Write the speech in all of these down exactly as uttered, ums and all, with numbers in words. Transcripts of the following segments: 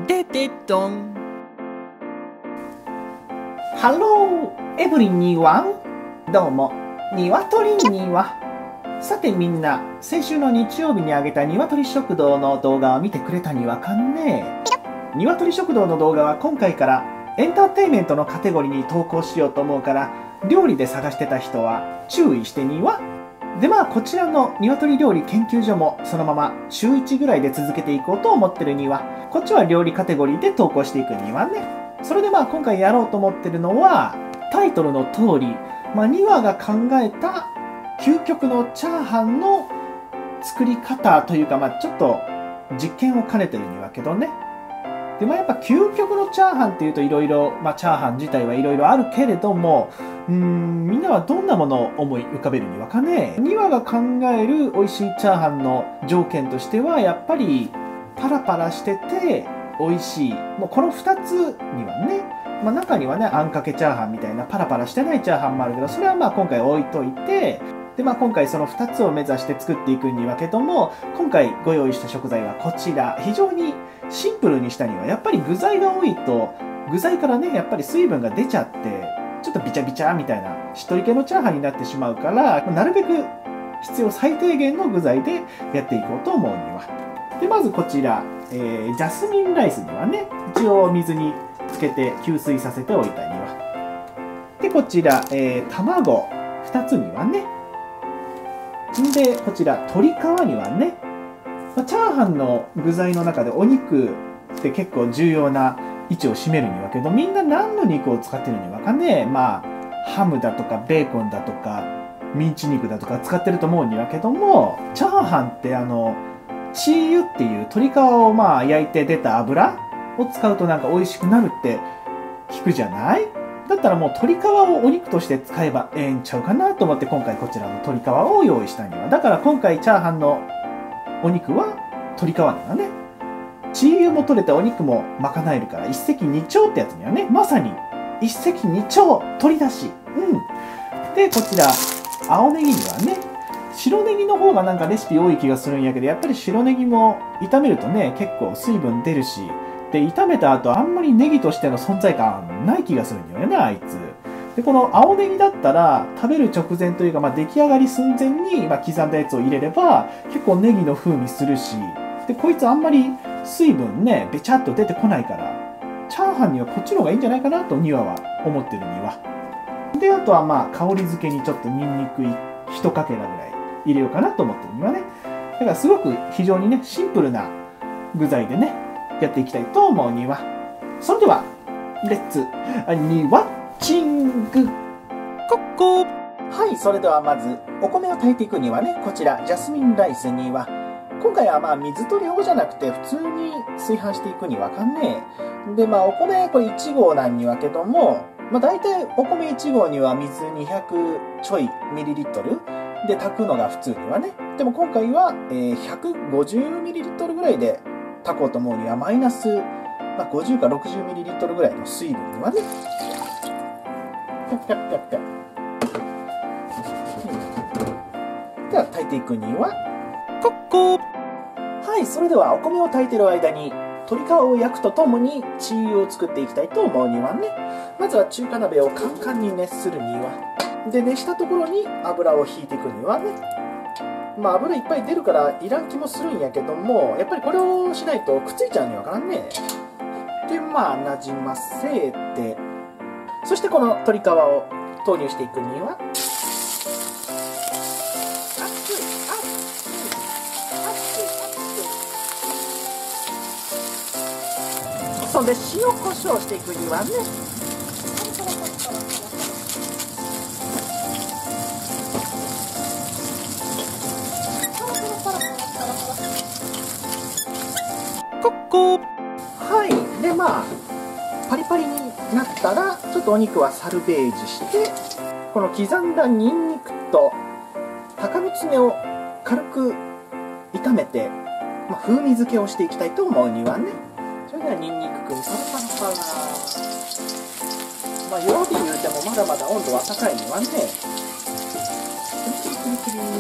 ててとん。 ハローエブリニワン、どうもニワトリには。さてみんな、先週の日曜日にあげたニワトリ食堂の動画を見てくれたにわかんね。ニワトリ食堂の動画は今回からエンターテインメントのカテゴリーに投稿しようと思うから、料理で探してた人は注意してにわ。でまあこちらのニワトリ料理研究所もそのまま週いちぐらいで続けていこうと思ってるには、こっちは料理カテゴリーで投稿していくにはね。それでまあ今回やろうと思ってるのは、タイトルの通り、まあ、にわが考えた究極のチャーハンの作り方というか、まあ、ちょっと実験を兼ねてるにはけどね。でまあ、やっぱ究極のチャーハンっていうといろいろ、まあ、チャーハン自体はいろいろあるけれども、うーんみんなはどんなものを思い浮かべるにわかね。にわが考える美味しいチャーハンの条件としてはやっぱりパラパラしてて美味しい、もうこのふたつにはね、まあ、中にはねあんかけチャーハンみたいなパラパラしてないチャーハンもあるけど、それはまあ今回置いといて、でまあ今回そのふたつを目指して作っていくにはけども、今回ご用意した食材はこちら。非常にシンプルにしたにはやっぱり具材が多いと具材からねやっぱり水分が出ちゃってちょっとビチャビチャみたいなしっとり系のチャーハンになってしまうから、なるべく必要最低限の具材でやっていこうと思うには。でまずこちら、えー、ジャスミンライスにはね一応水につけて吸水させておいたには。でこちら、えー、卵ふたつにはね。んでこちら鶏皮にはね、まあ、チャーハンの具材の中でお肉って結構重要な位置を占めるにはけど、みんな何の肉を使ってるにはかね。まあハムだとかベーコンだとかミンチ肉だとか使ってると思うにはけども、チャーハンってあのチー油っていう鶏皮をまあ焼いて出た油を使うとなんか美味しくなるって聞くじゃない。だったらもう鶏皮をお肉として使えばええんちゃうかなと思って今回こちらの鶏皮を用意したには。だから今回チャーハンのお肉は鶏皮だね。チー油も取れてお肉も賄えるから一石二鳥ってやつにはね、まさに一石二鳥取り出し。うんでこちら青ネギにはね、白ネギの方がなんかレシピ多い気がするんやけど、やっぱり白ネギも炒めるとね結構水分出るし、で炒めた後あんまりネギとしての存在感ない気がするんだよねあいつ。でこの青ネギだったら食べる直前というか、まあ、出来上がり寸前に、まあ、刻んだやつを入れれば結構ネギの風味するし、でこいつあんまり水分ねべちゃっと出てこないから、チャーハンにはこっちの方がいいんじゃないかなとにわは思ってるには。であとはまあ香り付けにちょっとニンニク一かけらぐらい入れようかなと思ってるにはね。だからすごく非常にねシンプルな具材でねやっていきたいと思うには。それではレッツニワッチングここ。 はい、それではまずお米を炊いていくにはね、こちらジャスミンライスには今回はまあ水と量じゃなくて普通に炊飯していくにはかんね。でまあお米これいちごうなんにはけども、まあ、大体お米いちごうには水にひゃくちょいミリリットルで炊くのが普通にはね。でも今回は、えー、ひゃくごじゅうミリリットルぐらいで炊こうと思うにはマイナス、まあ、ごじゅうかろくじゅうミリリットルぐらいの水分にはね。ピャッピャッピャッピャッ。では炊いていくにはここ。 はい、それではお米を炊いてる間に鶏皮を焼くとともにチー油を作っていきたいと思うにはね。まずは中華鍋をカンカンに熱するには。で熱したところに油を引いていくにはね。まあ油いっぱい出るからいらん気もするんやけども、やっぱりこれをしないとくっついちゃうにはからんね。でまあなじませて、そしてこの鶏皮を投入していくには。そんで塩コショウしていくにはね。 ここ。 はいでまあパリパリになったらちょっとお肉はサルベージして、この刻んだニンニクと鷹の爪を軽く炒めて、まあ、風味付けをしていきたいと思うにはね。それではニンニクくんパラパラパラ。まあ弱火言うてもまだまだ温度は高いにはね。クリクリクリクリ。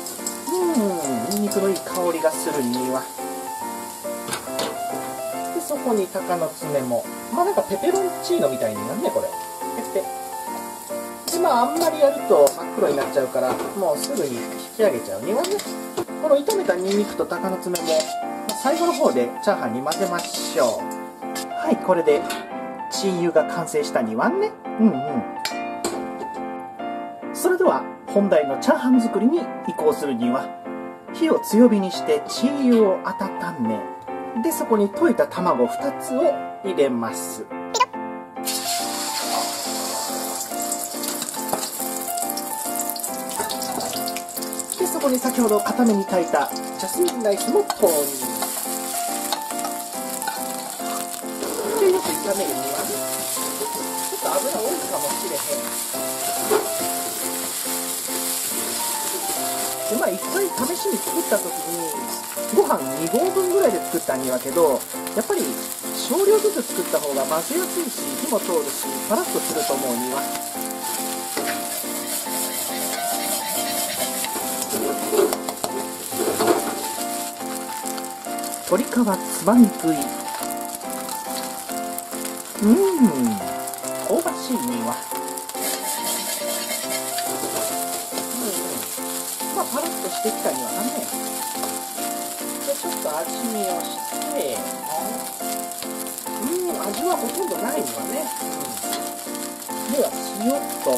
うんニンニクのいい香りがするには。でそこに鷹の爪も、まあなんかペペロンチーノみたいになるね、これ。ペペ。で、まああんまりやると真っ黒になっちゃうから、もうすぐに引き上げちゃうにはね。この炒めたニンニクと鷹の爪も、まあ、最後の方でチャーハンに混ぜましょう。はい、これでチー油が完成したにはね。うんうん。それでは本題のチャーハン作りに移行するには、火を強火にしてチー油を温め、でそこに溶いた卵ふたつを入れます。でそこに先ほど固めに炊いたジャスミンライスも投入。でよく炒めるには、ちょっと油多いかもしれへん。でまあ、いっかい試しに作った時にご飯にごうぶんぐらいで作ったんやけど、やっぱり少量ずつ作った方が混ぜやすいし火も通るしパラッとすると思うには。鶏皮つばみ食い、うーん香ばしいには。パラッとしてきたにはね。でちょっと味見をして、うん、味はほとんどないにはね。うん、では塩と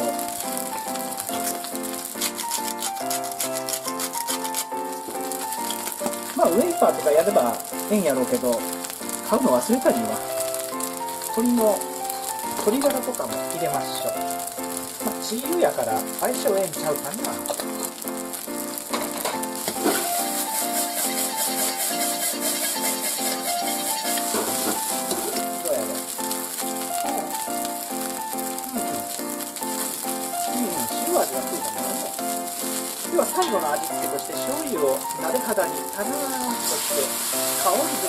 まあウェイパーとかやればええんやろうけど、買うの忘れたには鶏の鶏ガラとかも入れましょう。まあチー油やから相性ええんちゃうかな。では最後の味付けとして醤油を鍋肌にたらーっとして香りづ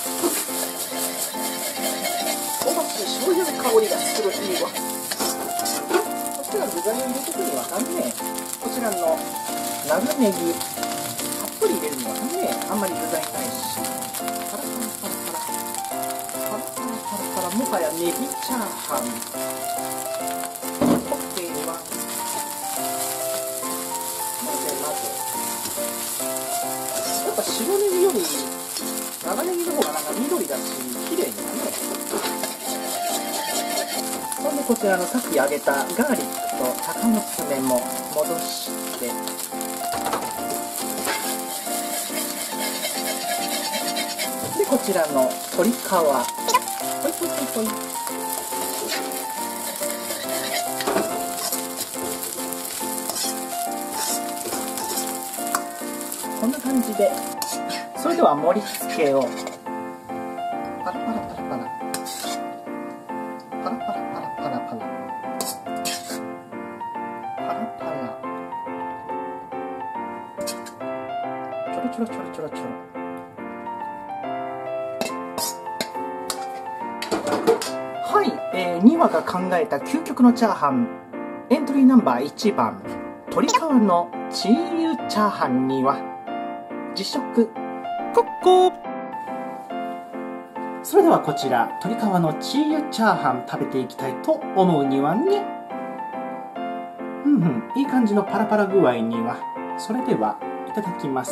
け、香ばしい醤油の香りがするいいわ。こちら具材を入れていくにはかんね、こちらの長ネギたっぷり入れるにはかんね、あんまり具材ないし、パラパラパラパラパラパラパラパラ、もはやネギチャーハン。白ネギより長ネギの方がなんか緑だし綺麗になるね。そんでこちらのさっき揚げたガーリックと鷹の爪も戻して、でこちらの鶏皮ほいほいほいほい、こんな感じで。それでは盛り付けをパラパラパラパラパラパラパラパラパラパラパラパラ、ちょろちょろちょろちょろちょろ。はい、えー、にわが考えた究極のチャーハン、エントリーナンバーいちばん、鶏皮のチー油チャーハンには実食。 コッコー。 それではこちら鶏皮のチー油チャーハン食べていきたいと思うにはね。うんうん、いい感じのパラパラ具合には。それではいただきます。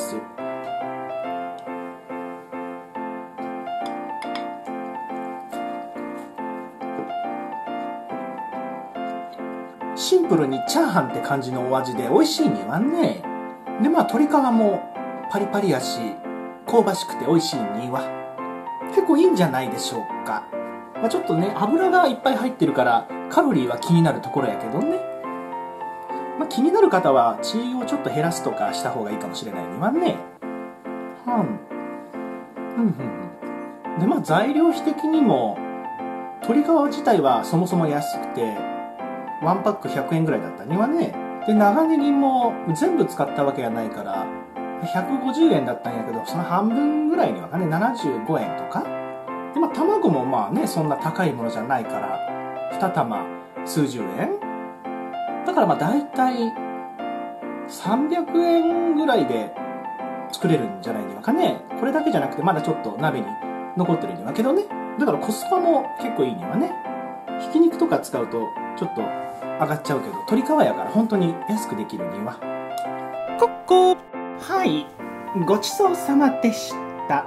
シンプルにチャーハンって感じのお味で美味しいにはね。でまあ鶏皮もパリパリやし香ばしくて美味しいには結構いいんじゃないでしょうか。まあ、ちょっとね油がいっぱい入ってるからカロリーは気になるところやけどね、まあ、気になる方はチー油をちょっと減らすとかした方がいいかもしれないにはね。はんうんうんでまあ材料費的にも鶏皮自体はそもそも安くてワンパックひゃくえんぐらいだったにはね。で長ネギも全部使ったわけがないからひゃくごじゅうえんだったんやけど、その半分ぐらいにはねななじゅうごえんとかで、まあ卵もまあねそんな高いものじゃないからに玉数十円だから、まあ大体さんびゃくえんぐらいで作れるんじゃないのかね。これだけじゃなくてまだちょっと鍋に残ってる庭けどね。だからコスパも結構いい庭ね。ひき肉とか使うとちょっと上がっちゃうけど、鶏皮やから本当に安くできる庭。 コッコー。 はい、ごちそうさまでした。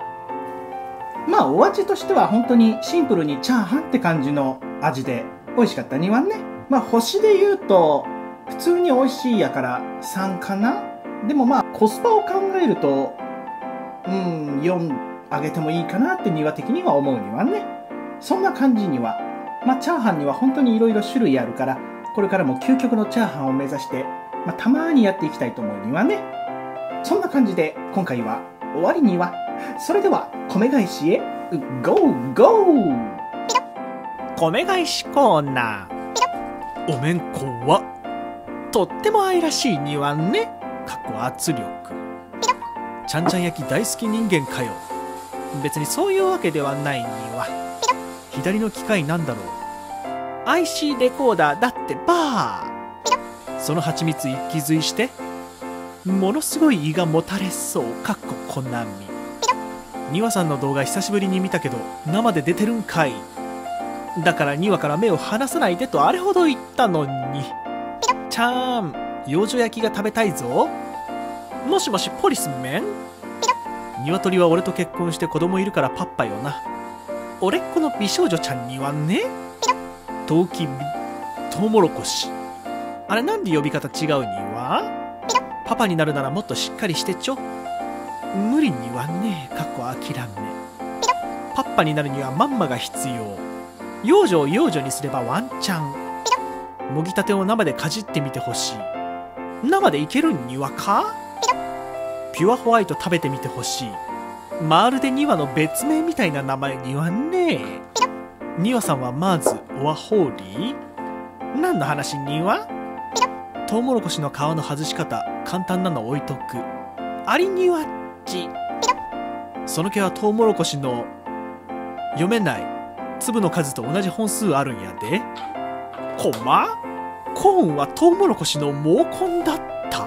まあお味としては本当にシンプルにチャーハンって感じの味で美味しかった庭ね。まあ星で言うと普通に美味しいやからさんかな。でもまあコスパを考えるとうんよんあげてもいいかなって庭的には思う庭ね。そんな感じにはまあチャーハンには本当にいろいろ種類あるから、これからも究極のチャーハンを目指して、まあ、たまにやっていきたいと思う庭ね。そんな感じで今回は終わりには。それでは米返しへゴーゴー。 米返しコーナー。おめんこはとっても愛らしい庭ね。かっこ圧力。ちゃんちゃん焼き大好き人間かよ。別にそういうわけではない庭。左の機械なんだろう。 アイシー レコーダーだってば。その蜂蜜一気吸いしてものすごい胃がもたれそう。かっここなみ。ニワさんの動画久しぶりに見たけど生で出てるんかい。だからニワから目を離さないでとあれほど言ったのに。ちゃーん、養生焼きが食べたいぞ。もしもしポリスメン。鶏は俺と結婚して子供いるからパッパよな。俺っ子の美少女ちゃんにはね。トウキビトウモロコシ。あれなんで呼び方違うには。パパになるならもっとしっかりしてちょ。無理にはね。かっこ諦め。パッパになるにはマンマが必要。養女を養女にすればワンチャン。もぎたてを生でかじってみてほしい。生でいけるにはか。ピュアホワイト食べてみてほしい。まるでにわの別名みたいな名前にはね。にわさんはまずオアホーリー。何の話には。トウモロコシの皮の外し方簡単なの置いとく。アリニワッチ。その毛はトウモロコシの読めない粒の数と同じ本数あるんやで。コマコーンはトウモロコシの毛根だった。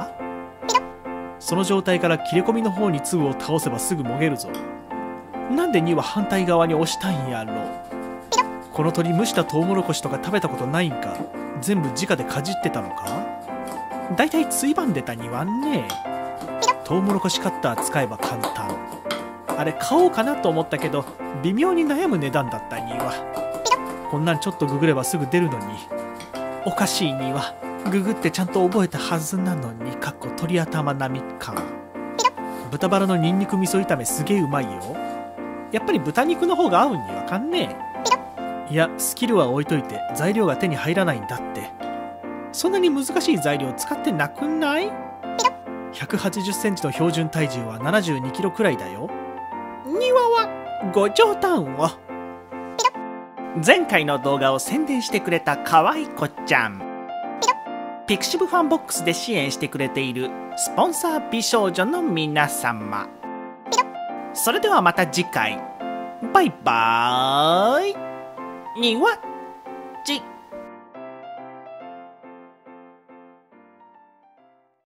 その状態から切れ込みの方に粒を倒せばすぐもげるぞ。なんでには反対側に押したんやろ。この鳥蒸したトウモロコシとか食べたことないんか。全部直でかじってたのか。だいたいついばんでたにはね。トウモロコシカッター使えば簡単。あれ買おうかなと思ったけど微妙に悩む値段だったには。こんなんちょっとググればすぐ出るのに。おかしいには。ググってちゃんと覚えたはずなのに。かっこ鳥頭並みか。豚バラのニンニク味噌炒めすげえうまいよ。やっぱり豚肉の方が合うんにはかんねえ。いやスキルは置いといて材料が手に入らないんだって。そんなに難しい材料使ってなくない。ひゃくはちじゅっセンチの標準体重はななじゅうにキロくらいだよ。庭はご冗談を。前回の動画を宣伝してくれたかわいこちゃん。ピクシブファンボックスで支援してくれているスポンサー美少女の皆様。それではまた次回。バイバーイ。にわっち。